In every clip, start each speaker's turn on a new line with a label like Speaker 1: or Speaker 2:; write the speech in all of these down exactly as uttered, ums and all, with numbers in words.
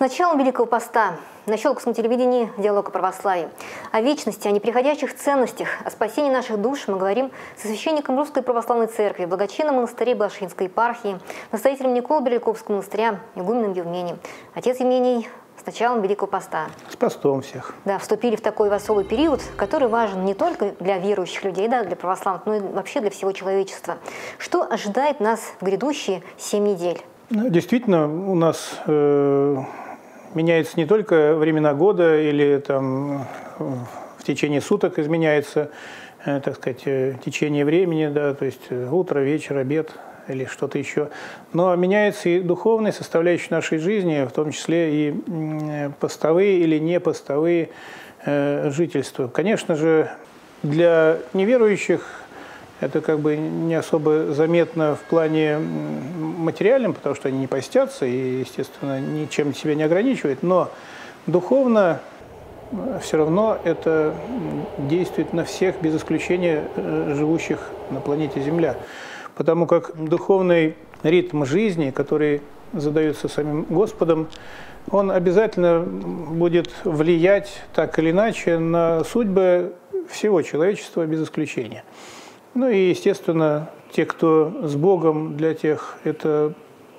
Speaker 1: началом Великого Поста на Щелковском телевидении «Диалог о православии». О вечности, о неприходящих ценностях, о спасении наших душ мы говорим со священником Русской Православной Церкви, благочинном монастыре Блажинской епархии, настоятелем Николо-Беляковского монастыря, игуменом Евмением. Отец Евмений, с началом Великого Поста.
Speaker 2: С постом всех.
Speaker 1: Да, вступили в такой особый период, который важен не только для верующих людей, да, для православных, но и вообще для всего человечества. Что ожидает нас в грядущие семь недель?
Speaker 2: Действительно, у нас э, меняется не только времена года или там в течение суток изменяется, э, так сказать, э, течение времени, да, то есть утро, вечер, обед или что-то еще, но меняется и духовная составляющая нашей жизни, в том числе и э, постовые или непостовые э, жительства. Конечно же, для неверующих это как бы не особо заметно в плане материальном, потому что они не постятся и, естественно, ничем себя не ограничивают, но духовно все равно это действует на всех, без исключения живущих на планете Земля. Потому как духовный ритм жизни, который задается самим Господом, он обязательно будет влиять так или иначе на судьбы всего человечества без исключения. Ну и, естественно, те, кто с Богом, для тех это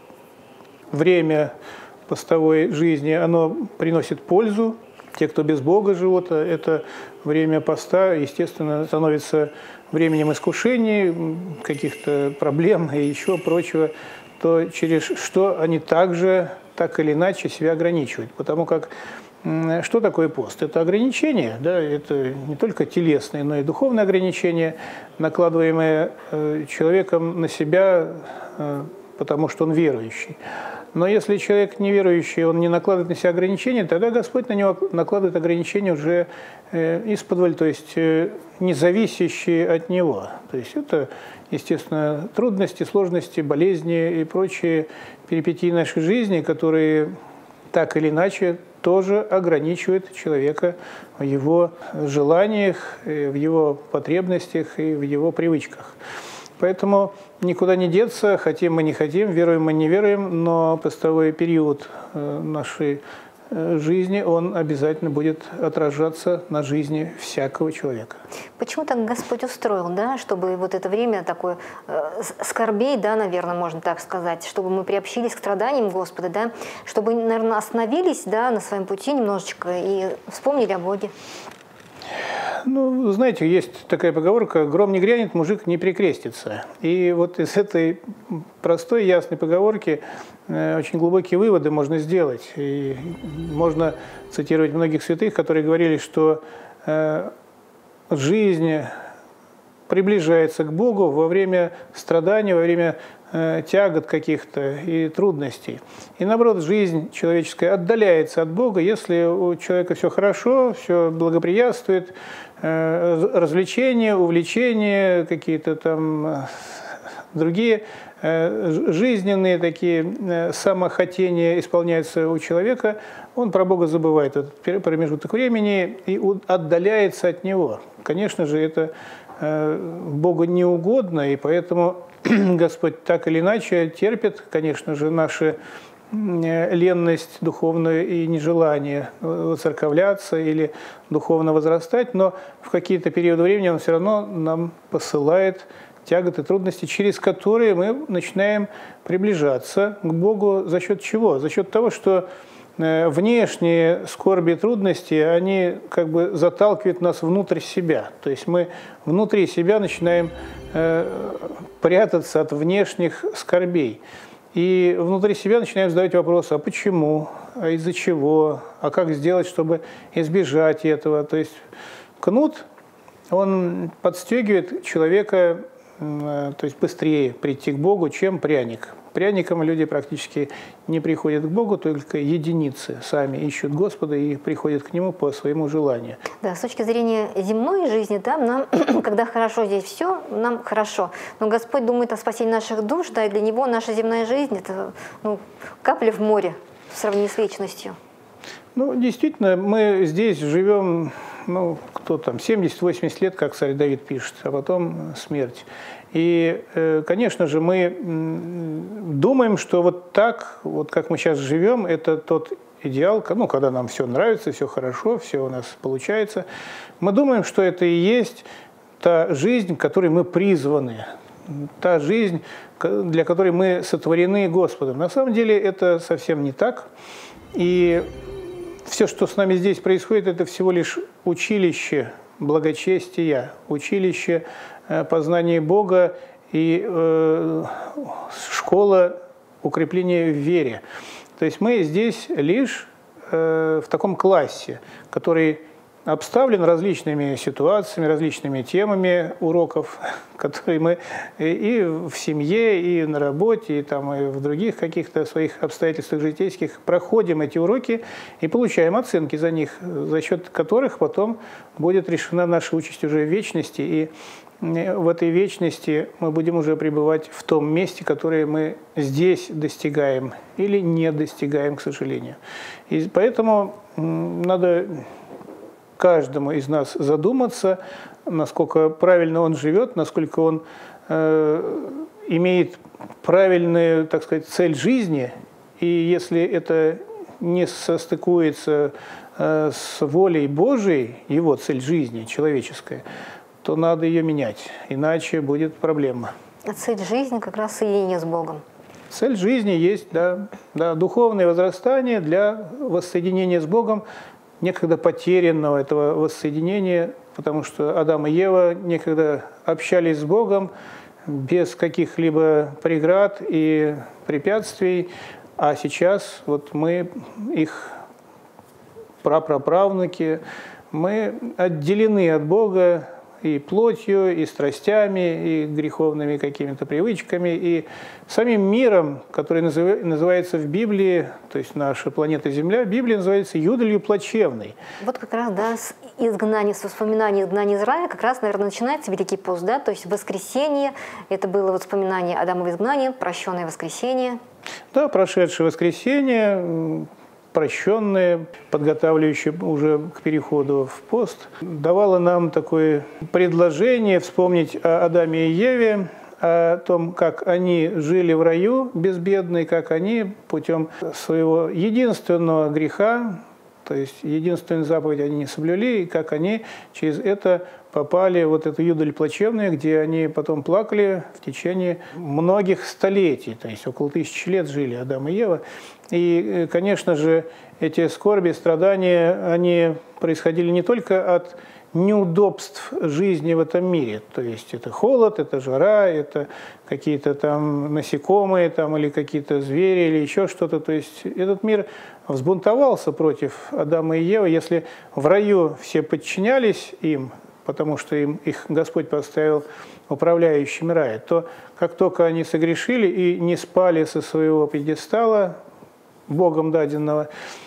Speaker 2: время постовой жизни, оно приносит пользу. Те, кто без Бога живут, это время поста, естественно, становится временем искушений, каких-то проблем и еще прочего, то через что они также, так или иначе себя ограничивают. Потому как что такое пост? Это ограничение, да, это не только телесные, но и духовные ограничения, накладываемые человеком на себя, потому что он верующий. Но если человек неверующий, он не накладывает на себя ограничения, тогда Господь на него накладывает ограничения уже исподволь, то есть не зависящие от него. То есть это, естественно, трудности, сложности, болезни и прочие перипетии нашей жизни, которые так или иначе тоже ограничивают человека в его желаниях, в его потребностях и в его привычках. Поэтому никуда не деться, хотим мы не хотим, веруем мы не веруем, но постовой период нашей жизни, он обязательно будет отражаться на жизни всякого человека.
Speaker 1: Почему так Господь устроил, да, чтобы вот это время такое э, скорбей, да, наверное, можно так сказать, чтобы мы приобщились к страданиям Господа, да, чтобы, наверное, остановились, да, на своем пути немножечко и вспомнили о Боге?
Speaker 2: Ну, знаете, есть такая поговорка: гром не грянет, мужик не прикрестится. И вот из этой простой, ясной поговорки э, очень глубокие выводы можно сделать. И можно цитировать многих святых, которые говорили, что э, жизнь приближается к Богу во время страданий, во время э, тягот каких-то и трудностей. И наоборот, жизнь человеческая отдаляется от Бога, если у человека все хорошо, все благоприятствует, э, развлечения, увлечения, какие-то там э, другие э, жизненные такие э, самохотения исполняются у человека, он про Бога забывает этот промежуток времени и отдаляется от Него. Конечно же, это Богу не угодно, и поэтому Господь так или иначе терпит, конечно же, нашу ленность духовную и нежелание воцерковляться или духовно возрастать, но в какие-то периоды времени Он все равно нам посылает тяготы, трудности, через которые мы начинаем приближаться к Богу. За счет чего? За счет того, что внешние скорби и трудности, они как бы заталкивают нас внутрь себя. То есть мы внутри себя начинаем э, прятаться от внешних скорбей. И внутри себя начинаем задавать вопросы: а почему, а из-за чего, а как сделать, чтобы избежать этого. То есть кнут, он подстегивает человека, э, то есть быстрее прийти к Богу, чем пряник. Пряникам люди практически не приходят к Богу, только единицы сами ищут Господа и приходят к Нему по своему желанию.
Speaker 1: Да, с точки зрения земной жизни, да, нам, когда хорошо здесь все, нам хорошо. Но Господь думает о спасении наших душ, да, и для Него наша земная жизнь – это ну, капля в море в сравнении с вечностью.
Speaker 2: Ну, действительно, мы здесь живем, ну, кто там, семьдесят-восемьдесят лет, как царь Давид пишет, а потом смерть. И, конечно же, мы думаем, что вот так, вот как мы сейчас живем, это тот идеал, ну, когда нам все нравится, все хорошо, все у нас получается. Мы думаем, что это и есть та жизнь, к которой мы призваны, та жизнь, для которой мы сотворены Господом. На самом деле это совсем не так. И все, что с нами здесь происходит, это всего лишь училище благочестия, училище познания Бога и э, школа укрепления в вере. То есть мы здесь лишь э, в таком классе, который обставлен различными ситуациями, различными темами уроков, которые мы и в семье, и на работе, и, там, и в других каких-то своих обстоятельствах житейских проходим эти уроки и получаем оценки за них, за счет которых потом будет решена наша участь уже в вечности. И в этой вечности мы будем уже пребывать в том месте, которое мы здесь достигаем или не достигаем, к сожалению. И поэтому надо каждому из нас задуматься, насколько правильно он живет, насколько он э, имеет правильную, так сказать, цель жизни, и если это не состыкуется э, с волей Божией, его цель жизни человеческая, то надо ее менять, иначе будет проблема.
Speaker 1: А цель жизни как раз соединение с Богом.
Speaker 2: Цель жизни есть, да, да, духовное возрастание для воссоединения с Богом, некогда потерянного этого воссоединения, потому что Адам и Ева некогда общались с Богом без каких-либо преград и препятствий, а сейчас вот мы, их прапраправнуки, мы отделены от Бога и плотью, и страстями, и греховными какими-то привычками, и самим миром, который называется в Библии, то есть наша планета Земля, Библия называется юдолью плачевной.
Speaker 1: Вот как раз, да, с изгнания, с воспоминаний изгнания из рая, как раз, наверное, начинается Великий пост, да, то есть воскресенье, это было воспоминание Адамова изгнания, прощенное воскресенье. Да,
Speaker 2: прошедшее воскресенье, прощенное, подготавливающее уже к переходу в пост, давало нам такое предложение вспомнить о Адаме и Еве, о том, как они жили в раю безбедно, как они путем своего единственного греха, то есть единственную заповедь они не соблюли, и как они через это попали в вот эту юдоль плачевную, где они потом плакали в течение многих столетий, то есть около тысячи лет жили Адам и Ева. И, конечно же, эти скорби, страдания, они происходили не только от неудобств жизни в этом мире, то есть это холод, это жара, это какие-то там насекомые там, или какие-то звери, или еще что-то. То есть этот мир взбунтовался против Адама и Евы. Если в раю все подчинялись им, потому что им их Господь поставил управляющими рая, то как только они согрешили и не спали со своего пьедестала, Богом даденного,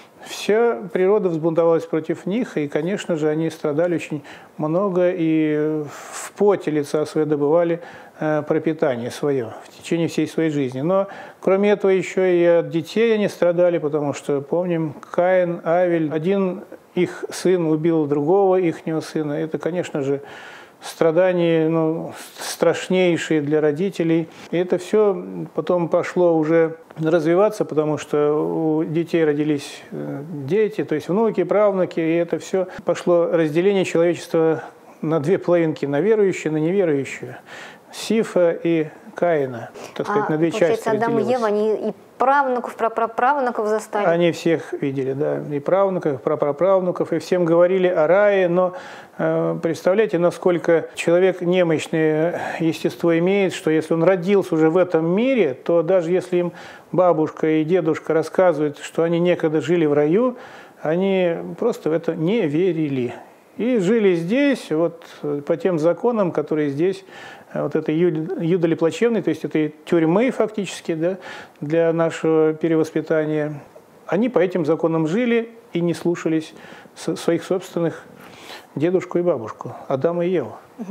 Speaker 2: вся природа взбунтовалась против них, и, конечно же, они страдали очень много и в поте лица своего добывали э, пропитание свое в течение всей своей жизни. Но, кроме этого, еще и от детей они страдали, потому что, помним, Каин, Авель, один их сын убил другого ихнего сына. Это, конечно же, страдания, ну, страшнейшие для родителей. И это все потом пошло уже развиваться, потому что у детей родились дети, то есть внуки, правнуки, и это все пошло разделение человечества на две половинки, на верующие, на неверующие. Сифа и Каина, так сказать, а, на две части разделилось. Адам и Ева,
Speaker 1: они и правнуков, прапраправнуков застали.
Speaker 2: Они всех видели, да, и правнуков, и прапраправнуков, и всем говорили о рае, но э, представляете, насколько человек немощное естество имеет, что если он родился уже в этом мире, то даже если им бабушка и дедушка рассказывают, что они некогда жили в раю, они просто в это не верили. И жили здесь, вот по тем законам, которые здесь, вот этой юдоли плачевной, то есть этой тюрьмы фактически, да, для нашего перевоспитания. Они по этим законам жили и не слушались своих собственных дедушку и бабушку, Адама и Еву.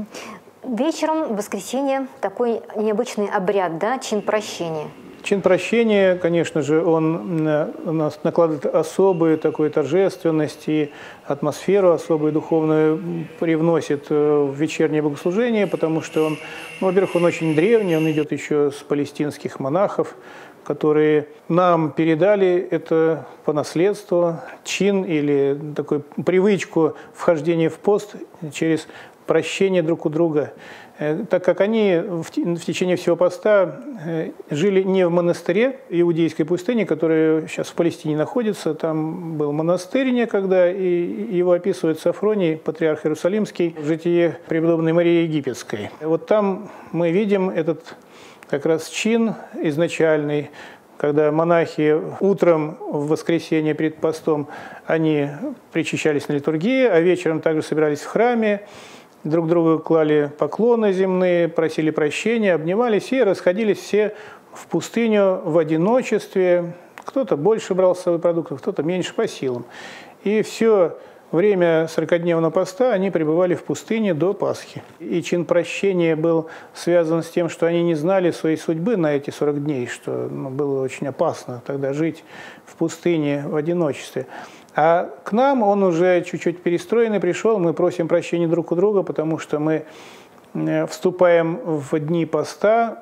Speaker 1: Вечером в воскресенье такой необычный обряд, да, чин прощения.
Speaker 2: Чин прощения, конечно же, он у нас накладывает особую такую торжественность и атмосферу особую духовную привносит в вечернее богослужение, потому что он, ну, во-первых, он очень древний, он идет еще с палестинских монахов, которые нам передали это по наследству, чин или такую привычку вхождения в пост через прощение друг у друга. Так как они в течение всего поста жили не в монастыре Иудейской пустыни, которая сейчас в Палестине находится, там был монастырь некогда, и его описывает Софроний, патриарх Иерусалимский, в житие преподобной Марии Египетской. Вот там мы видим этот как раз чин изначальный, когда монахи утром в воскресенье перед постом, они причащались на литургии, а вечером также собирались в храме, друг другу клали поклоны земные, просили прощения, обнимались и расходились все в пустыню в одиночестве. Кто-то больше брал с собой продуктов, кто-то меньше по силам. И все время сорокадневного поста они пребывали в пустыне до Пасхи. И чин прощения был связан с тем, что они не знали своей судьбы на эти сорок дней, что ну, было очень опасно тогда жить в пустыне в одиночестве. А к нам он уже чуть-чуть перестроенный пришел, мы просим прощения друг у друга, потому что мы вступаем в дни поста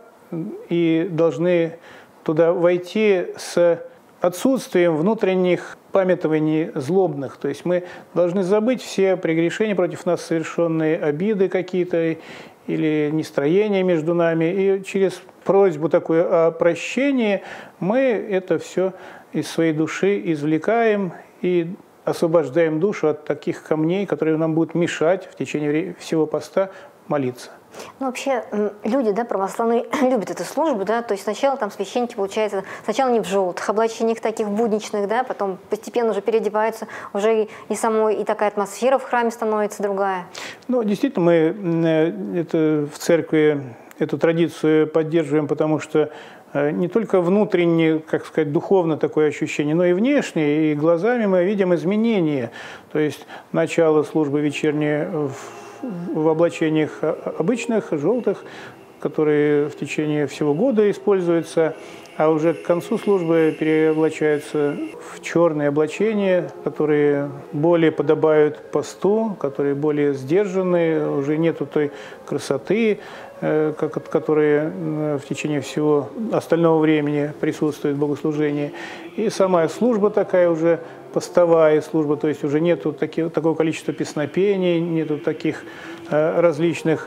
Speaker 2: и должны туда войти с отсутствием внутренних памятований злобных. То есть мы должны забыть все прегрешения против нас, совершенные обиды какие-то или нестроения между нами. И через просьбу такую о прощении мы это все из своей души извлекаем и освобождаем душу от таких камней, которые нам будут мешать в течение всего поста молиться.
Speaker 1: Ну, вообще, люди, да, православные, любят эту службу, да, то есть сначала там священники, получается, сначала не в желтых облачениях таких будничных, да, потом постепенно уже переодеваются, уже и, и самой, и такая атмосфера в храме становится другая.
Speaker 2: Ну, действительно, мы это в церкви эту традицию поддерживаем, потому что не только внутренне, как сказать, духовно такое ощущение, но и внешне, и глазами мы видим изменения. То есть начало службы вечерней в, в облачениях обычных, желтых, которые в течение всего года используются, а уже к концу службы переоблачаются в черные облачения, которые более подобают посту, которые более сдержанные, уже нету той красоты, которые в течение всего остального времени присутствуют в богослужении. И сама служба такая уже постовая служба, то есть уже нету таки, такого количества песнопений, нету таких различных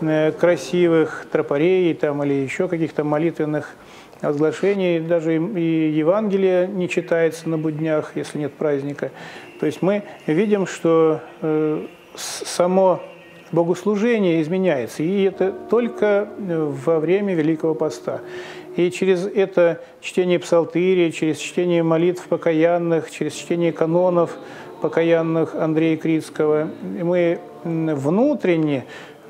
Speaker 2: красивых тропарей там, или еще каких-то молитвенных возглашений, даже и Евангелие не читается на буднях, если нет праздника. То есть мы видим, что э, само богослужение изменяется, и это только во время Великого Поста. И через это чтение псалтыри, через чтение молитв покаянных, через чтение канонов покаянных Андрея Критского, мы внутренне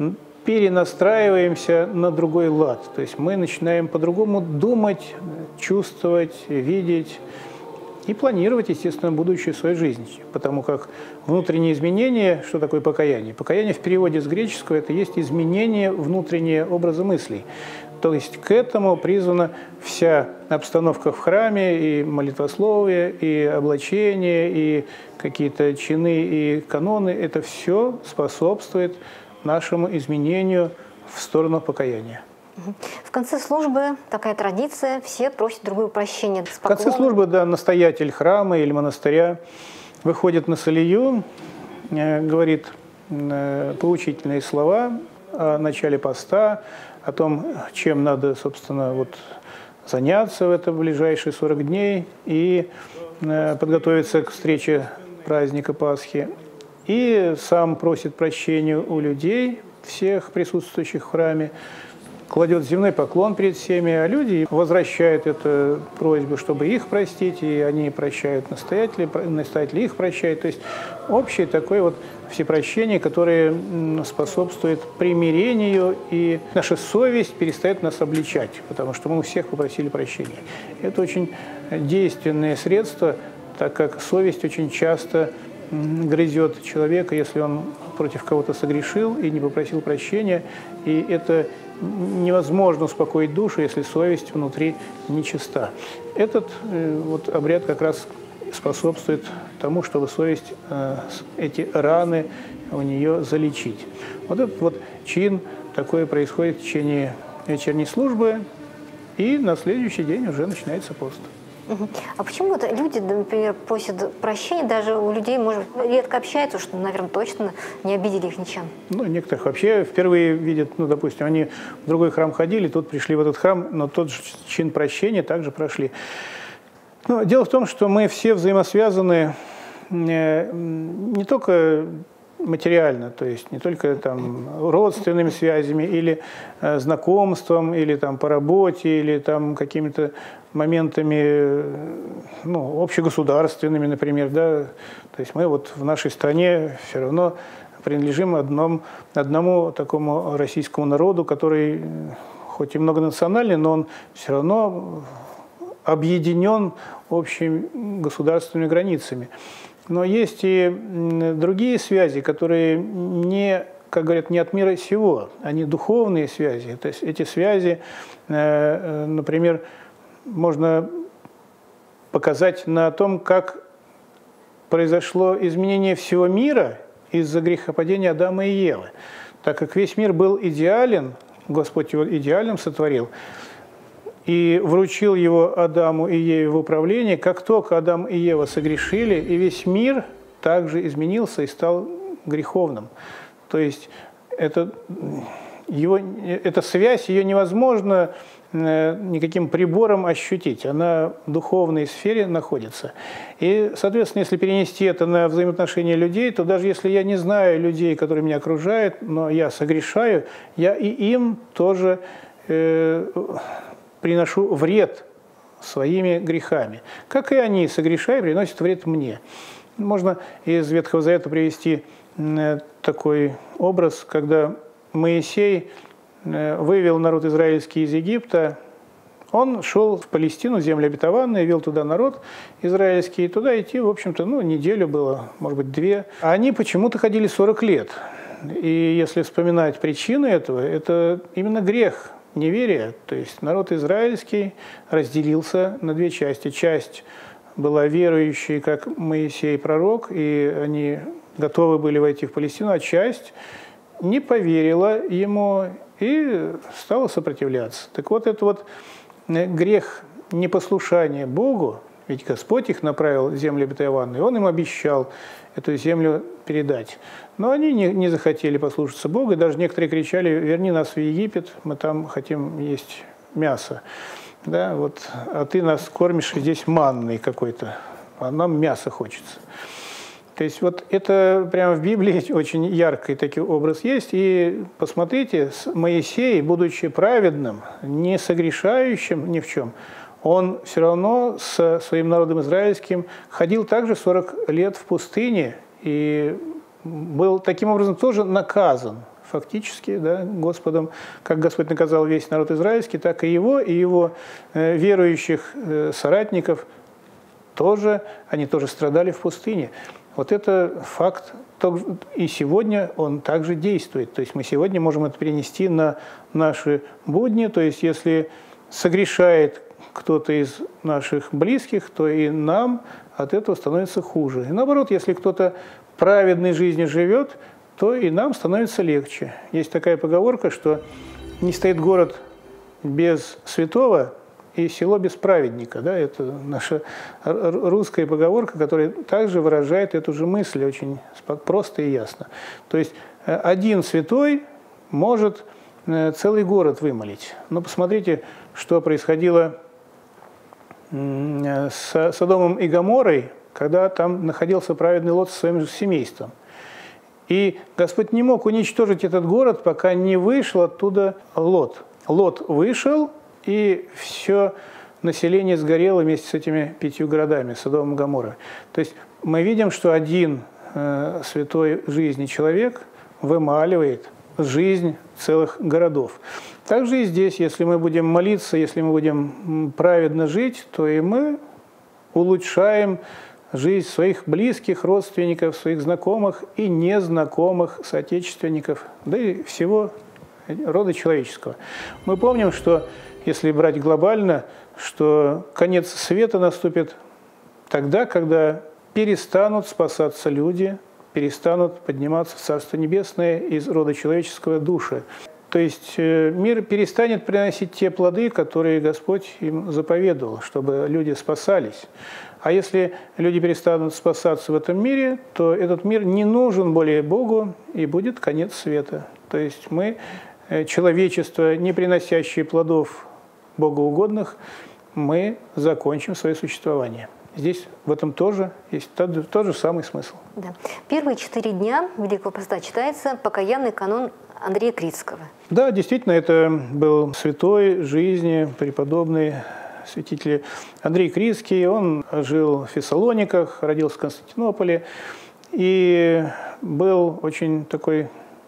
Speaker 2: перенастраиваемся на другой лад. То есть мы начинаем по-другому думать, чувствовать, видеть и планировать, естественно, будущую свою жизнь. Потому как внутренние изменения, что такое покаяние? Покаяние в переводе с греческого – это есть изменение внутреннего образа мыслей. То есть к этому призвана вся обстановка в храме, и молитвословие, и облачение, и какие-то чины, и каноны. Это все способствует нашему изменению в сторону покаяния.
Speaker 1: В конце службы такая традиция, все просят другого прощения.
Speaker 2: В конце службы, да, настоятель храма или монастыря выходит на солию, говорит поучительные слова о начале поста, о том, чем надо, собственно, вот, заняться в это ближайшие сорок дней и подготовиться к встрече праздника Пасхи. И сам просит прощения у людей, всех присутствующих в храме, кладет земной поклон перед всеми, а люди возвращают эту просьбу, чтобы их простить, и они прощают настоятелей, настоятели их прощают. То есть общее такое вот всепрощение, которое способствует примирению, и наша совесть перестает нас обличать, потому что мы у всех попросили прощения. Это очень действенное средство, так как совесть очень часто грызет человека, если он против кого-то согрешил и не попросил прощения. И это невозможно успокоить душу, если совесть внутри нечиста. Этот э, вот обряд как раз способствует тому, чтобы совесть, э, эти раны у нее залечить. Вот этот вот чин такое происходит в течение вечерней службы. и на следующий день уже начинается пост.
Speaker 1: Угу. А почему вот люди, например, просят прощения, даже у людей, может быть, редко общаются, что, наверное, точно не обидели их ничем?
Speaker 2: Ну, некоторых вообще впервые видят, ну, допустим, они в другой храм ходили, тут пришли в этот храм, но тот же чин прощения также прошли. Ну, дело в том, что мы все взаимосвязаны не, не только материально, то есть не только там родственными связями или э, знакомством, или там по работе, или там какими-то моментами, ну, общегосударственными, например, да. То есть мы вот в нашей стране все равно принадлежим одному, одному такому российскому народу, который хоть и многонациональный, но он все равно объединен общими государственными границами. Но есть и другие связи, которые не, как говорят, не от мира сего, они духовные связи. То есть эти связи, например, можно показать на том, как произошло изменение всего мира из-за грехопадения Адама и Евы. Так как весь мир был идеален, Господь его идеальным сотворил, и вручил его Адаму и Еве в управление, как только Адам и Ева согрешили, и весь мир также изменился и стал греховным. То есть это, его, эта связь, ее невозможно никаким прибором ощутить. Она в духовной сфере находится. И, соответственно, если перенести это на взаимоотношения людей, то даже если я не знаю людей, которые меня окружают, но я согрешаю, я и им тоже э, приношу вред своими грехами. Как и они, согрешая, приносят вред мне. Можно из Ветхого Завета привести такой образ, когда Моисей вывел народ израильский из Египта. Он шел в Палестину, землю обетованную, вел туда народ израильский. И туда идти, в общем-то, ну, неделю было, может быть, две. А они почему-то ходили сорок лет. И если вспоминать причины этого, это именно грех, неверие. То есть народ израильский разделился на две части. Часть была верующей, как Моисей пророк, и они готовы были войти в Палестину, а часть не поверила ему и стала сопротивляться. Так вот, это вот грех непослушания Богу, ведь Господь их направил в землю обетованную, и Он им обещал эту землю передать. Но они не, не захотели послушаться Бога, и даже некоторые кричали: «Верни нас в Египет, мы там хотим есть мясо». Да, вот, а ты нас кормишь здесь манной какой-то, а нам мясо хочется. То есть вот это прямо в Библии очень яркий такой образ есть. И посмотрите, Моисей, будучи праведным, не согрешающим ни в чем, он все равно со своим народом израильским ходил также сорок лет в пустыне и был таким образом тоже наказан фактически, да, Господом, как Господь наказал весь народ израильский, так и его, и его э, верующих э, соратников тоже, они тоже страдали в пустыне. Вот это факт, и сегодня он также действует. То есть мы сегодня можем это перенести на наши будни. То есть если согрешает кто-то из наших близких, то и нам от этого становится хуже. И наоборот, если кто-то праведной жизнью живет, то и нам становится легче. Есть такая поговорка, что не стоит город без святого, и село без праведника. Да? Это наша русская поговорка, которая также выражает эту же мысль очень просто и ясно. То есть один святой может целый город вымолить. Но посмотрите, что происходило с Содомом и Гоморрой, когда там находился праведный Лот со своим же семейством. И Господь не мог уничтожить этот город, пока не вышел оттуда Лот. Лот вышел, и все население сгорело вместе с этими пятью городами, Содомом и Гоморрой. То есть мы видим, что один э, святой жизни человек вымаливает жизнь целых городов. Также и здесь, если мы будем молиться, если мы будем праведно жить, то и мы улучшаем жизнь своих близких, родственников, своих знакомых и незнакомых соотечественников, да и всего рода человеческого. Мы помним, что если брать глобально, что конец света наступит тогда, когда перестанут спасаться люди, перестанут подниматься в Царство Небесное из рода человеческого души. То есть мир перестанет приносить те плоды, которые Господь им заповедовал, чтобы люди спасались. А если люди перестанут спасаться в этом мире, то этот мир не нужен более Богу, и будет конец света. То есть мы, человечество, не приносящее плодов богоугодных, мы закончим свое существование. Здесь в этом тоже есть тот, тот же самый смысл.
Speaker 1: Да. Первые четыре дня Великого Поста читается покаянный канон Андрея Критского.
Speaker 2: Да, действительно, это был святой жизни, преподобный святитель Андрей Критский. Он жил в Фессалониках, родился в Константинополе и был очень такой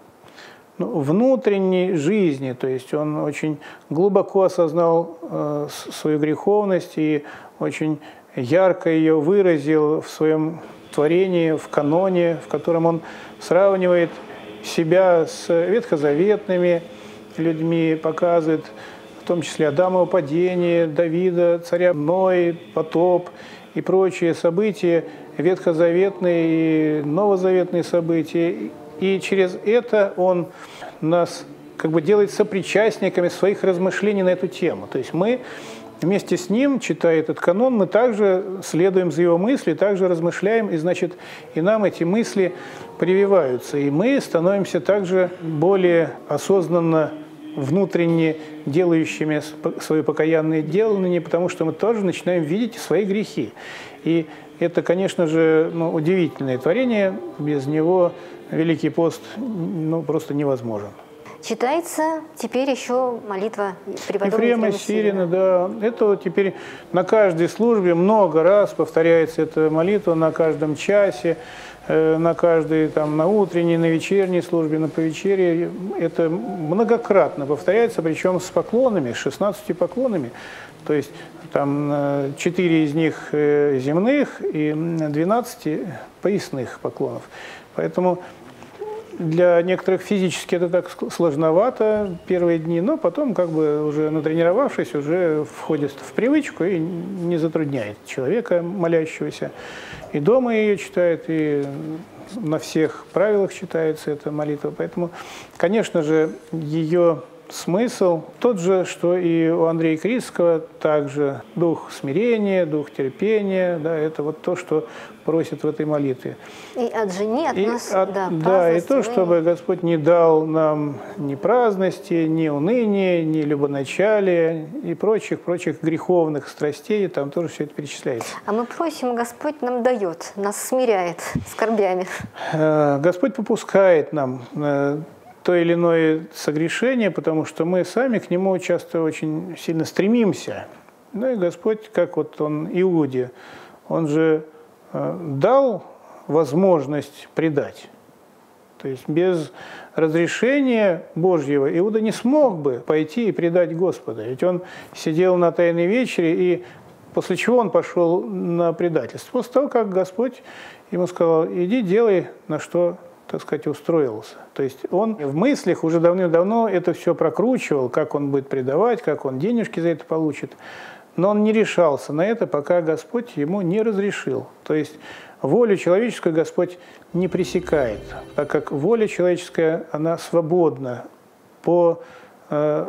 Speaker 2: ну, внутренней жизни, то есть он очень глубоко осознал э, свою греховность и очень ярко ее выразил в своем творении, в каноне, в котором он сравнивает себя с ветхозаветными людьми, показывает в том числе Адамово падение, Давида, царя Ной, потоп и прочие события, ветхозаветные и новозаветные события. И через это он нас как бы делает сопричастниками своих размышлений на эту тему. То есть мы вместе с ним, читая этот канон, мы также следуем за его мысли, также размышляем, и, значит, и нам эти мысли прививаются. И мы становимся также более осознанно, внутренне делающими свои покаянные делания, потому что мы тоже начинаем видеть свои грехи. И это, конечно же, ну, удивительное творение, без него Великий пост ну, просто невозможен.
Speaker 1: Читается теперь еще молитва преподобного
Speaker 2: Ефрема Сирина, да. Это вот теперь на каждой службе много раз повторяется эта молитва, на каждом часе, э, на каждой, там, на утренней, на вечерней службе, на повечерье. Это многократно повторяется, причем с поклонами, с шестнадцатью поклонами. То есть там четыре из них земных и двенадцать поясных поклонов. Поэтому для некоторых физически это так сложновато первые дни, но потом, как бы уже натренировавшись, уже входит в привычку и не затрудняет человека, молящегося. И дома ее читает, и на всех правилах читается эта молитва. Поэтому, конечно же, ее смысл тот же, что и у Андрея Критского, также дух смирения, дух терпения, да, это вот то, что просит в этой молитве.
Speaker 1: И от жени, от
Speaker 2: и
Speaker 1: нас,
Speaker 2: от,
Speaker 1: да,
Speaker 2: да, и то,
Speaker 1: вы...
Speaker 2: чтобы Господь не дал нам ни праздности, ни уныния, ни любоначалия и прочих, прочих греховных страстей, там тоже все это перечисляется.
Speaker 1: А мы просим, Господь нам дает, нас смиряет скорбями.
Speaker 2: Господь попускает нам то или иное согрешение, потому что мы сами к нему часто очень сильно стремимся. Ну и Господь, как вот он Иуде, он же э, дал возможность предать. То есть без разрешения Божьего Иуда не смог бы пойти и предать Господа. Ведь он сидел на Тайной вечере, и после чего он пошел на предательство? После того, как Господь ему сказал: иди, делай, на что, так сказать, устроился. То есть он в мыслях уже давным-давно это все прокручивал, как он будет предавать, как он денежки за это получит. Но он не решался на это, пока Господь ему не разрешил. То есть волю человеческую Господь не пресекает, так как воля человеческая, она свободна. По э,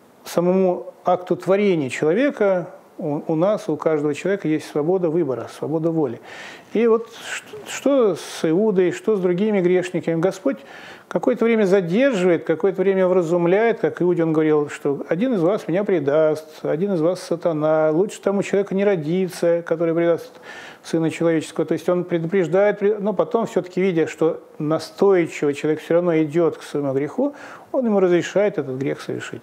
Speaker 2: самому акту творения человека у, у нас, у каждого человека есть свобода выбора, свобода воли. И вот что с Иудой, что с другими грешниками, Господь какое-то время задерживает, какое-то время вразумляет, как Иуде он говорил, что один из вас меня предаст, один из вас сатана, лучше тому человеку не родиться, который предаст Сына Человеческого. То есть он предупреждает, но потом все-таки, видя, что настойчиво человек все равно идет к своему греху, он ему разрешает этот грех совершить.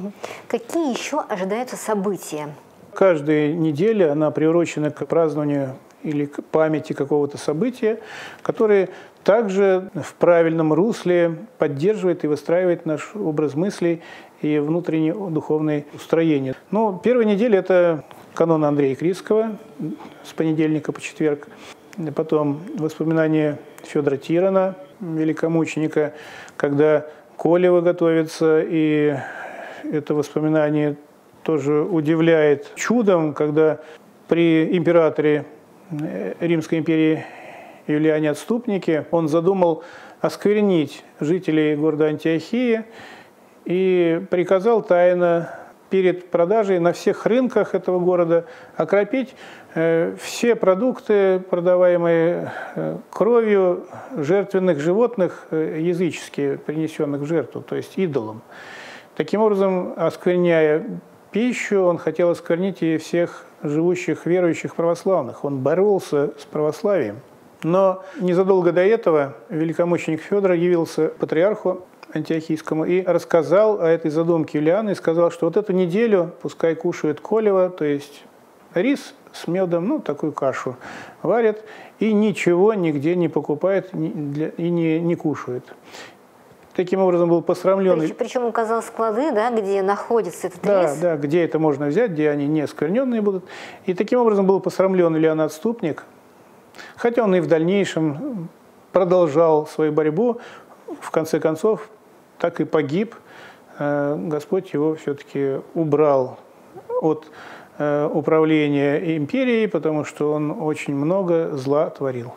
Speaker 1: Какие еще ожидаются события?
Speaker 2: Каждая неделя она приурочена к празднованию или к памяти какого-то события, которое также в правильном русле поддерживает и выстраивает наш образ мыслей и внутреннее духовное устроение. Ну, первая неделя – это канон Андрея Критского с понедельника по четверг. Потом воспоминания Федора Тирона, великомученика, когда Колева готовится, и это воспоминание тоже удивляет чудом, когда при императоре Римской империи Юлиане Отступнике он задумал осквернить жителей города Антиохии и приказал тайно перед продажей на всех рынках этого города окропить э, все продукты, продаваемые э, кровью жертвенных животных, э, языческие, принесенных в жертву, то есть идолам. Таким образом, оскверняя пищу, он хотел осквернить и всех живущих верующих православных. Он боролся с православием. Но незадолго до этого великомученик Федор явился патриарху антиохийскому и рассказал о этой задумке Юлианы и сказал, что вот эту неделю пускай кушают колево, то есть рис с медом, ну, такую кашу варят, и ничего нигде не покупает и не, не кушает. Таким образом был посрамлен.
Speaker 1: Причем, причем указал склады, да, где находится этот
Speaker 2: да,
Speaker 1: рис.
Speaker 2: Да, где это можно взять, где они не оскверненные будут. И таким образом был посрамлен Ильян Отступник, хотя он и в дальнейшем продолжал свою борьбу, в конце концов так и погиб. Господь его все-таки убрал от управления империей, потому что он очень много зла творил.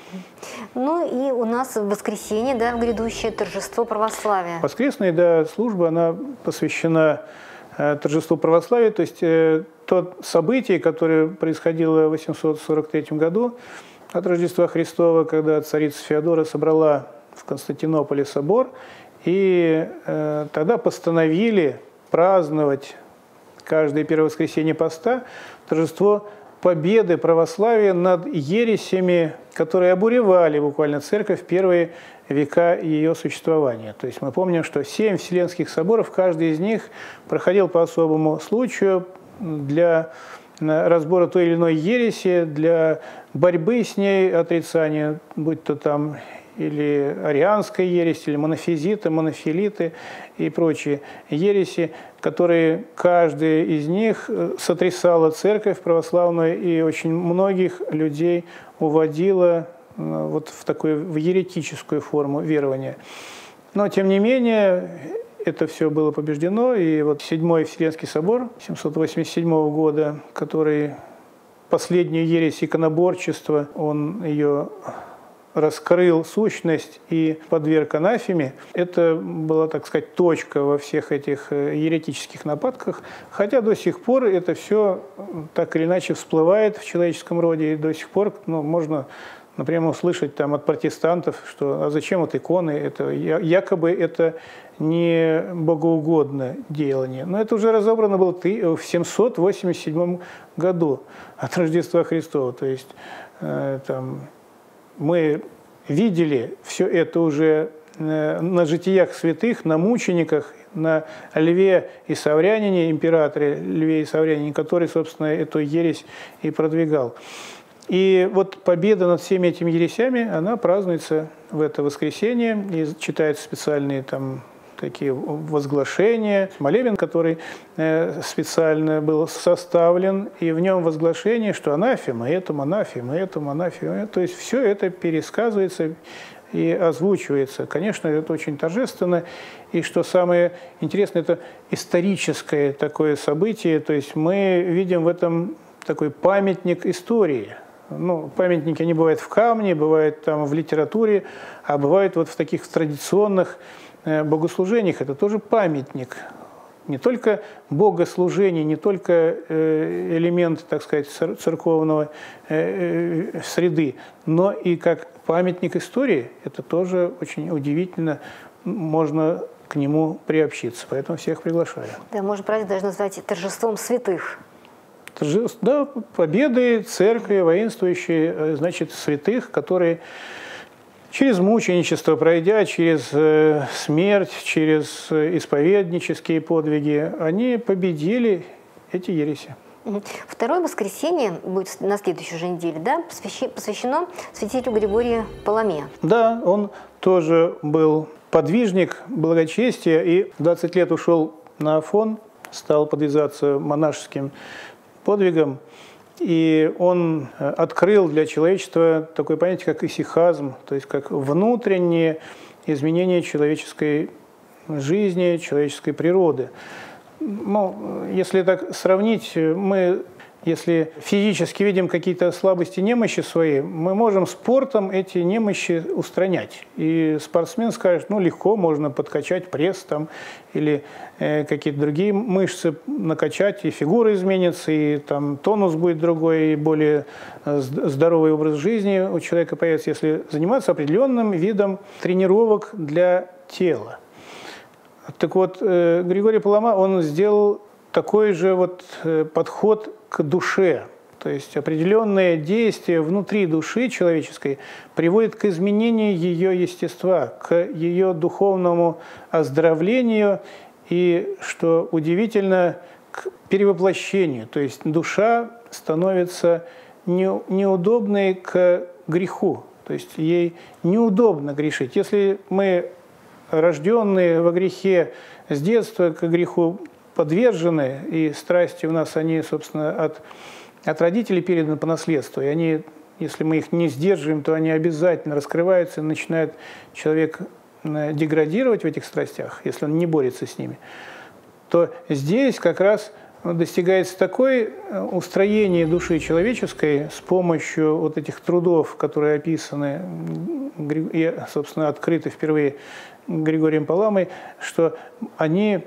Speaker 1: Ну и у нас в воскресенье, да, грядущее торжество православия.
Speaker 2: Воскресная, да, служба, она посвящена э, торжеству православия, то есть э, то событие, которое происходило в восемьсот сорок третьем году от Рождества Христова, когда царица Феодора собрала в Константинополе собор, и э, тогда постановили праздновать каждое первое воскресенье поста торжество победы православия над ересями, которые обуревали буквально церковь в первые века ее существования. То есть мы помним, что семь вселенских соборов, каждый из них проходил по особому случаю для разбора той или иной ереси, для борьбы с ней, отрицания, будь то там или арианская ересь, или монофизиты, монофилиты и прочие ереси, которые каждая из них сотрясала церковь православную и очень многих людей уводила вот в такую в еретическую форму верования. Но, тем не менее, это все было побеждено, и вот Седьмой Вселенский собор семьсот восемьдесят седьмого года, который последнюю ересь иконоборчества, он ее раскрыл сущность и подверг анафеме. Это была, так сказать, точка во всех этих еретических нападках, хотя до сих пор это все так или иначе всплывает в человеческом роде, и до сих пор ну, можно, например, услышать там от протестантов, что а зачем вот иконы, это якобы это не богоугодное делание. Но это уже разобрано было в семьсот восемьдесят седьмом году от Рождества Христова, то есть э, там мы видели все это уже на житиях святых, на мучениках, на Льве и Саврянине, императоре Льве и Саврянине, который, собственно, эту ересь и продвигал. И вот победа над всеми этими ересями, она празднуется в это воскресенье, и читаются специальные там такие возглашения, молебен, который специально был составлен, и в нем возглашение, что анафема, этому анафема, этому анафема. То есть все это пересказывается и озвучивается. Конечно, это очень торжественно, и что самое интересное, это историческое такое событие, то есть мы видим в этом такой памятник истории. Ну, памятники, они бывают в камне, бывают там в литературе, а бывают вот в таких традиционных богослужениях. Это тоже памятник. Не только богослужение, не только элемент, так сказать, церковного среды, но и как памятник истории. Это тоже очень удивительно. Можно к нему приобщиться. Поэтому всех приглашаю.
Speaker 1: Да, можно праздник даже назвать торжеством святых.
Speaker 2: Торжество, да, победы церкви, воинствующие, значит, святых, которые через мученичество пройдя, через э, смерть, через исповеднические подвиги, они победили эти ереси.
Speaker 1: Второе воскресенье будет на следующей же неделе, да, посвящено святителю Григорию Паламе.
Speaker 2: Да, он тоже был подвижник благочестия и в двадцать лет ушел на Афон, стал подвязаться монашеским подвигом. И он открыл для человечества такое понятие, как исихазм, то есть как внутреннее изменение человеческой жизни, человеческой природы. Ну, если так сравнить, мы Если физически видим какие-то слабости, немощи свои, мы можем спортом эти немощи устранять. И спортсмен скажет, ну легко, можно подкачать пресс там, или э, какие-то другие мышцы накачать, и фигура изменится, и там тонус будет другой, и более здоровый образ жизни у человека появится, если заниматься определенным видом тренировок для тела. Так вот, э, Григорий Палама, он сделал такой же вот э, подход к душе. То есть определенные действия внутри души человеческой приводят к изменению ее естества, к ее духовному оздоровлению и, что удивительно, к перевоплощению. То есть душа становится не, неудобной к греху. То есть ей неудобно грешить. Если мы, рожденные во грехе, с детства к греху подвержены, и страсти у нас, они, собственно, от, от родителей переданы по наследству, и они, если мы их не сдерживаем, то они обязательно раскрываются, и начинает человек деградировать в этих страстях, если он не борется с ними, то здесь как раз достигается такое устроение души человеческой с помощью вот этих трудов, которые описаны и, собственно, открыты впервые Григорием Паламой, что они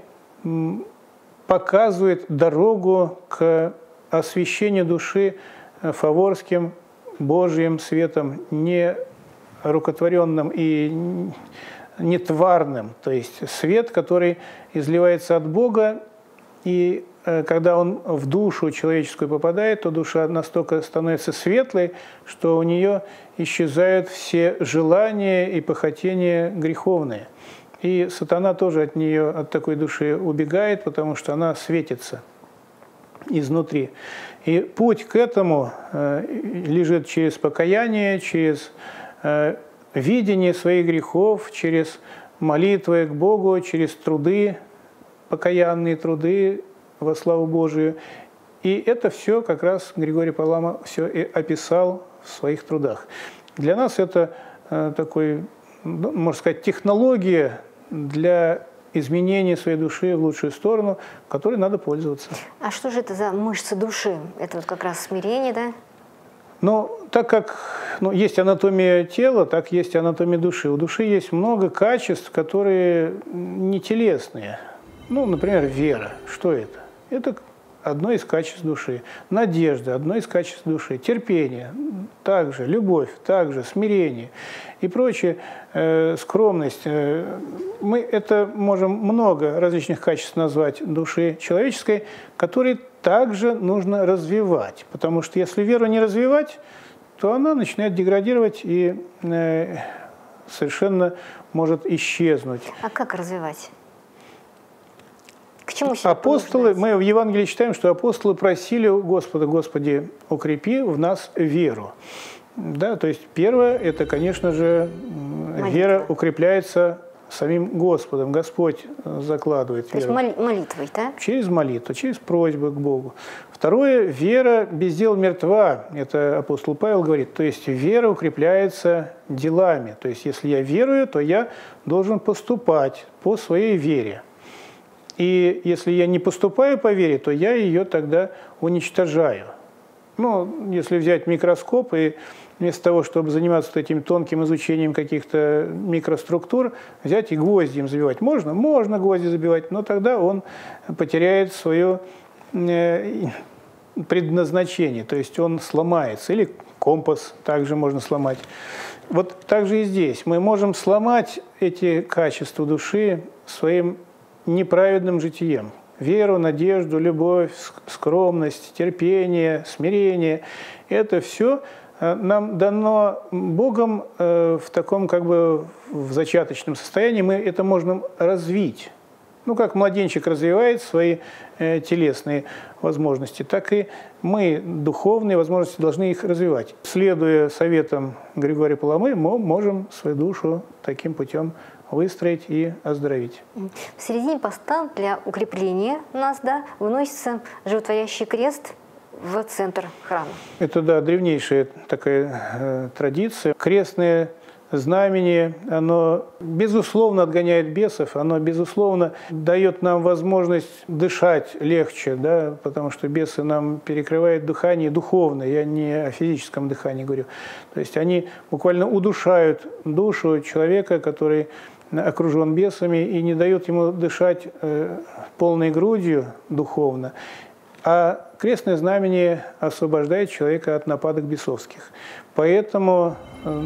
Speaker 2: показывает дорогу к освящению души фаворским Божьим светом, не рукотворенным и не тварным, то есть свет, который изливается от Бога, и когда он в душу человеческую попадает, то душа настолько становится светлой, что у нее исчезают все желания и похотения греховные. И сатана тоже от нее, от такой души убегает, потому что она светится изнутри. И путь к этому э, лежит через покаяние, через э, видение своих грехов, через молитвы к Богу, через труды, покаянные труды во славу Божию. И это все как раз Григорий Палама все и описал в своих трудах. Для нас это э, такой, ну, можно сказать, технология для изменения своей души в лучшую сторону, которой надо пользоваться.
Speaker 1: А что же это за мышцы души? Это вот как раз смирение, да?
Speaker 2: Ну, так как ну, есть анатомия тела, так есть анатомия души. У души есть много качеств, которые не телесные. Ну, например, вера. Что это? Это одно из качеств души. Надежда – одно из качеств души. Терпение – также. Любовь – также. Смирение и прочее. Э, скромность. Э, мы это можем много различных качеств назвать души человеческой, которые также нужно развивать. Потому что если веру не развивать, то она начинает деградировать и э, совершенно может исчезнуть.
Speaker 1: А как развивать? К чему
Speaker 2: апостолы, мы в Евангелии читаем, что апостолы просили у Господа: Господи, укрепи в нас веру. Да, то есть первое, это, конечно же, молитва. Вера укрепляется самим Господом. Господь закладывает
Speaker 1: то
Speaker 2: веру.
Speaker 1: То есть молитвой, да?
Speaker 2: Через молитву, через просьбы к Богу. Второе, вера без дел мертва. Это апостол Павел говорит. То есть вера укрепляется делами. То есть если я верую, то я должен поступать по своей вере. И если я не поступаю по вере, то я ее тогда уничтожаю. Ну, если взять микроскоп и вместо того, чтобы заниматься вот этим тонким изучением каких-то микроструктур, взять и гвозди им забивать. Можно? Можно гвозди забивать, но тогда он потеряет свое предназначение, то есть он сломается. Или компас также можно сломать. Вот так же и здесь. Мы можем сломать эти качества души своим неправедным житием. Веру, надежду, любовь, скромность, терпение, смирение. Это все нам дано Богом в таком как бы в зачаточном состоянии. Мы это можем развить. Ну, как младенчик развивает свои телесные возможности, так и мы, духовные возможности, должны их развивать. Следуя советам Григория Паламы, мы можем свою душу таким путем выстроить и оздоровить.
Speaker 1: В середине поста для укрепления нас, да, выносится животворящий крест в центр храма.
Speaker 2: Это, да, древнейшая такая э, традиция. Крестные знамение, оно безусловно отгоняет бесов, оно безусловно дает нам возможность дышать легче, да, потому что бесы нам перекрывают дыхание духовное, я не о физическом дыхании говорю. То есть они буквально удушают душу человека, который окружен бесами, и не дают ему дышать э, полной грудью духовно. А крестное знамение освобождает человека от нападок бесовских. Поэтому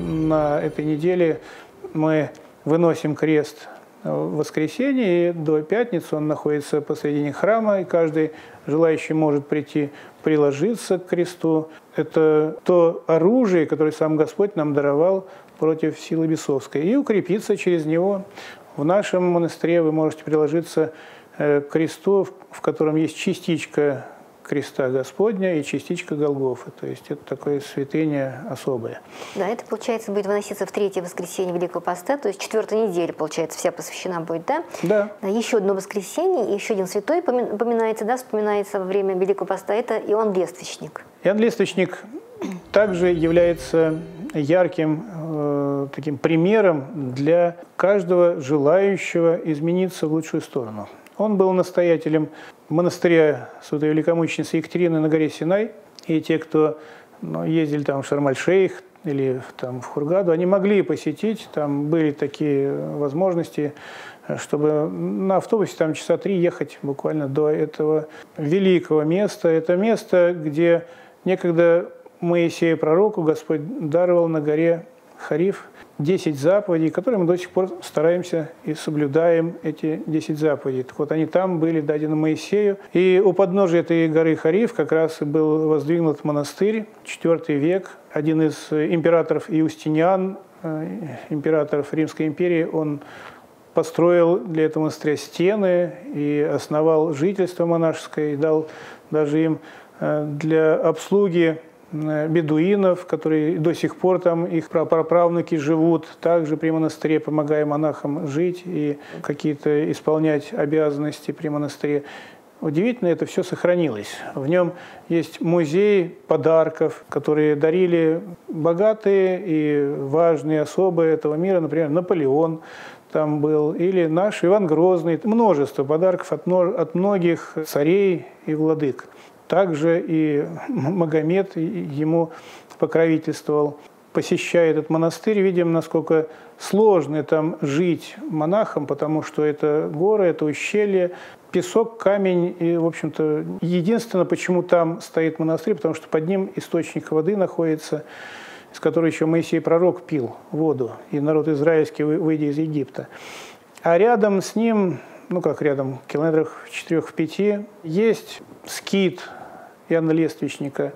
Speaker 2: на этой неделе мы выносим крест в воскресенье, и до пятницы он находится посредине храма, и каждый желающий может прийти приложиться к кресту. Это то оружие, которое сам Господь нам даровал против силы бесовской, и укрепиться через него. В нашем монастыре вы можете приложиться к кресту, в котором есть частичка креста Господня и частичка Голгофы. То есть это такое святыня особое. Да, это, получается, будет выноситься в третье воскресенье Великого Поста, то есть четвертая неделя, получается, вся посвящена будет, да? Да. Да, еще одно воскресенье, и еще один святой упоминается, да, вспоминается во время Великого Поста, это Иоанн Лествичник. Иоанн Лествичник также является ярким э, таким примером для каждого желающего измениться в лучшую сторону. Он был настоятелем монастыря святой великомученицы Екатерины на горе Синай, и те, кто ну, ездили там в Шарм-эль-Шейх или там, в Хургаду, они могли посетить, там были такие возможности, чтобы на автобусе там часа три ехать буквально до этого великого места. Это место, где некогда Моисею пророку Господь даровал на горе Хариф десять заповедей, которые мы до сих пор стараемся и соблюдаем, эти десять заповедей. Так вот, они там были дадены Моисею. И у подножия этой горы Хариф как раз и был воздвигнут монастырь, четвёртый век. Один из императоров Иустиниан, императоров Римской империи, он построил для этого монастыря стены и основал жительство монашеское, и дал даже им для обслуги бедуинов, которые до сих пор там, их праправнуки живут, также при монастыре, помогая монахам жить и какие-то исполнять обязанности при монастыре. Удивительно, это все сохранилось. В нем есть музей подарков, которые дарили богатые и важные особы этого мира, например, Наполеон там был, или наш Иван Грозный. Множество подарков от, от многих царей и владык. Также и Магомед ему покровительствовал. Посещая этот монастырь, видим, насколько сложно там жить монахам, потому что это горы, это ущелье, песок, камень. И, в общем-то, единственное, почему там стоит монастырь, потому что под ним источник воды находится, из которой еще Моисей пророк пил воду, и народ израильский, выйдя из Египта. А рядом с ним, ну как рядом, в километрах в четырех-пяти, есть скит Иоанна Лествичника,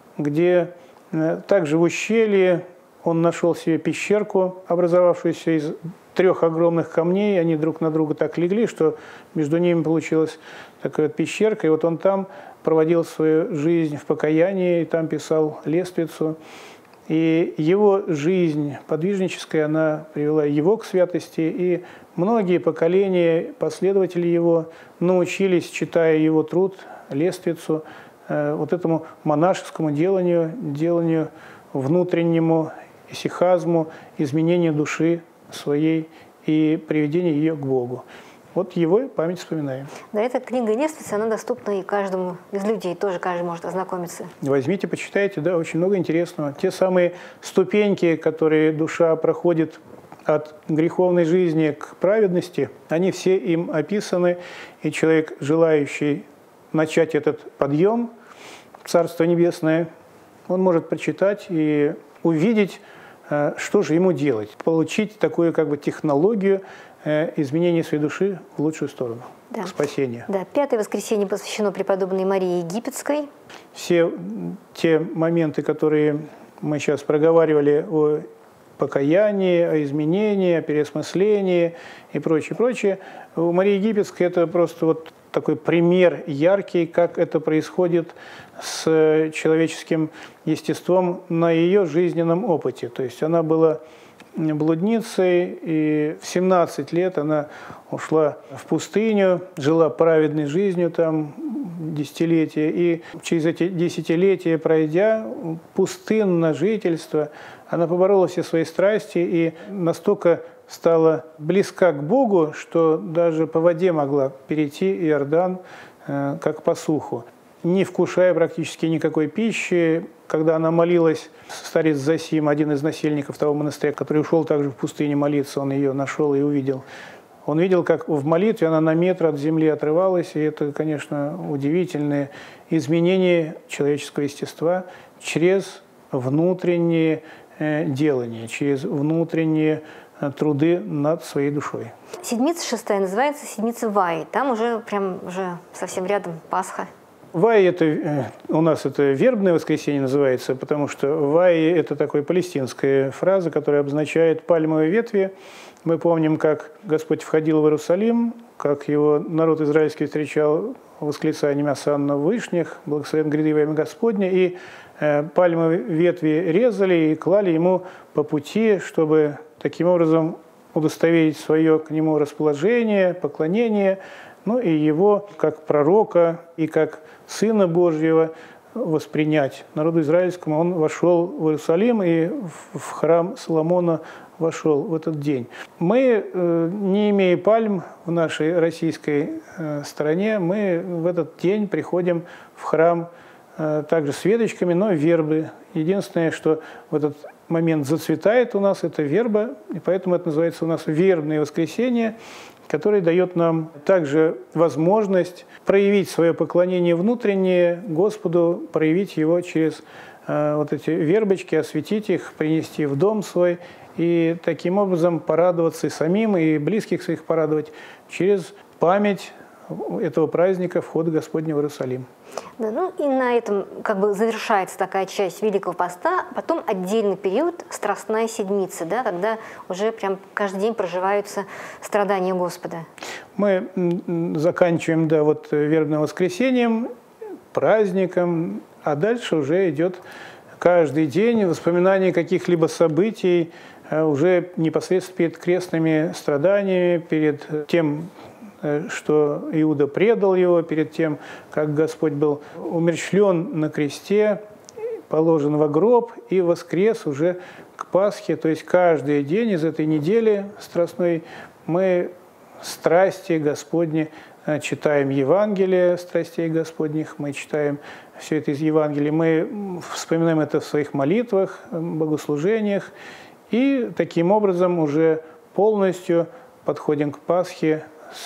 Speaker 2: где также в ущелье он нашел себе пещерку, образовавшуюся из трех огромных камней. Они друг на друга так легли, что между ними получилась такая вот пещерка. И вот он там проводил свою жизнь в покаянии, и там писал лествицу. И его жизнь подвижническая, она привела его к святости, и многие поколения последователей его научились, читая его труд, лествицу, вот этому монашескому деланию, деланию внутреннему, исихазму, изменению души своей и приведению ее к Богу. Вот его память вспоминаем. Да, эта книга лествица, она доступна и каждому из людей, тоже каждый может ознакомиться. Возьмите, почитайте, да, очень много интересного. Те самые ступеньки, которые душа проходит от греховной жизни к праведности, они все им описаны, и человек, желающий начать этот подъем в Царство Небесное, он может прочитать и увидеть, что же ему делать, получить такую как бы технологию изменения своей души в лучшую сторону, да. К спасению. Да, пятое воскресенье посвящено преподобной Марии Египетской. Все те моменты, которые мы сейчас проговаривали о покаянии, о изменении, о переосмыслении и прочее, прочее, у Марии Египетской это просто вот такой пример яркий, как это происходит с человеческим естеством на ее жизненном опыте. То есть она была блудницей, и в семнадцать лет она ушла в пустыню, жила праведной жизнью там, десятилетия. И через эти десятилетия, пройдя пустынное жительство, она поборола все свои страсти и настолько стала близка к Богу, что даже по воде могла перейти Иордан, э, как по суху, не вкушая практически никакой пищи. Когда она молилась, старец Зосим, один из насельников того монастыря, который ушел также в пустыне молиться, он ее нашел и увидел. Он видел, как в молитве она на метр от земли отрывалась, и это, конечно, удивительное изменение человеческого естества через внутренние э, делания, через внутренние э, труды над своей душой.
Speaker 1: Седмица шестая называется седмица Ваи. Там уже прям уже совсем рядом Пасха.
Speaker 2: Ваи это у нас это вербное воскресенье называется, потому что Ваи это такая палестинская фраза, которая обозначает пальмовые ветви. Мы помним, как Господь входил в Иерусалим, как его народ израильский встречал восклицанием «Осанна в вышних, благословен гряды во имя Господне», и э, пальмовые ветви резали и клали ему по пути, чтобы таким образом удостоверить свое к нему расположение, поклонение, ну и его как пророка и как Сына Божьего воспринять. Народу израильскому он вошел в Иерусалим и в храм Соломона вошел в этот день. Мы, не имея пальм в нашей российской стране, мы в этот день приходим в храм также с веточками, но вербы. Единственное, что в этот момент зацветает у нас, это верба, и поэтому это называется у нас вербное воскресенье, который дает нам также возможность проявить свое поклонение внутреннее Господу, проявить его через э, вот эти вербочки, осветить их, принести в дом свой и таким образом порадоваться и самим, и близких своих порадовать через память этого праздника входа Господня в Иерусалим.
Speaker 1: Да, ну и на этом как бы завершается такая часть Великого Поста, потом отдельный период Страстная Седмица, да, когда уже прям каждый день проживаются страдания Господа.
Speaker 2: Мы заканчиваем, да, вот вербным воскресеньем, праздником, а дальше уже идет каждый день воспоминание каких-либо событий, уже непосредственно перед крестными страданиями, перед тем, что Иуда предал его, перед тем, как Господь был умерщвлен на кресте, положен во гроб и воскрес уже к Пасхе. То есть каждый день из этой недели страстной мы страсти Господни читаем Евангелие страстей Господних, мы читаем все это из Евангелия, мы вспоминаем это в своих молитвах, богослужениях, и таким образом уже полностью подходим к Пасхе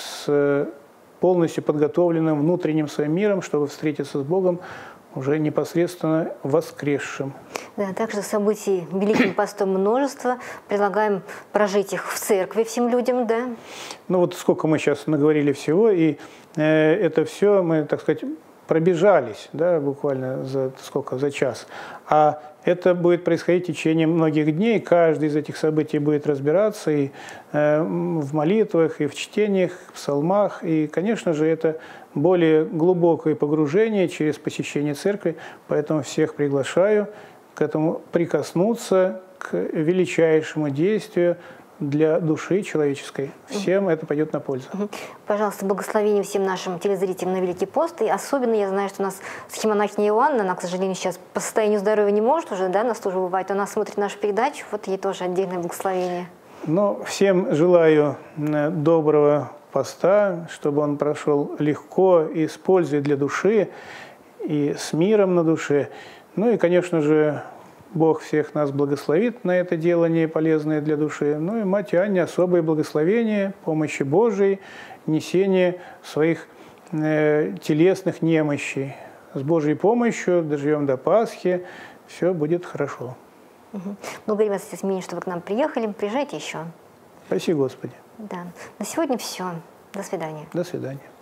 Speaker 2: с полностью подготовленным внутренним своим миром, чтобы встретиться с Богом уже непосредственно воскресшим.
Speaker 1: Да, также событий Великим Постом множество. Предлагаем прожить их в церкви всем людям, да?
Speaker 2: Ну вот сколько мы сейчас наговорили всего, и э, это все мы, так сказать, пробежались, да, буквально за сколько, за час. А это будет происходить в течение многих дней. Каждый из этих событий будет разбираться и э, в молитвах, и в чтениях, в псалмах. И, конечно же, это более глубокое погружение через посещение церкви. Поэтому всех приглашаю к этому прикоснуться, к величайшему действию для души человеческой. Всем это пойдет на пользу.
Speaker 1: Пожалуйста, благословение всем нашим телезрителям на Великий пост. И особенно я знаю, что у нас схемонахиня Иоанна, она, к сожалению, сейчас по состоянию здоровья не может уже, да, на службу бывает. Она смотрит нашу передачу, вот ей тоже отдельное благословение.
Speaker 2: Ну, всем желаю доброго поста, чтобы он прошел легко и с пользой для души, и с миром на душе. Ну и, конечно же, Бог всех нас благословит на это делание, полезное для души. Ну и Мать Анне особое благословение, помощи Божией, несение своих э, телесных немощей. С Божьей помощью доживем до Пасхи, все будет хорошо.
Speaker 1: Угу. Благодарю вас, отец Минин, что вы к нам приехали. Приезжайте еще.
Speaker 2: Спасибо, Господи.
Speaker 1: Да. На сегодня все. До свидания.
Speaker 2: До свидания.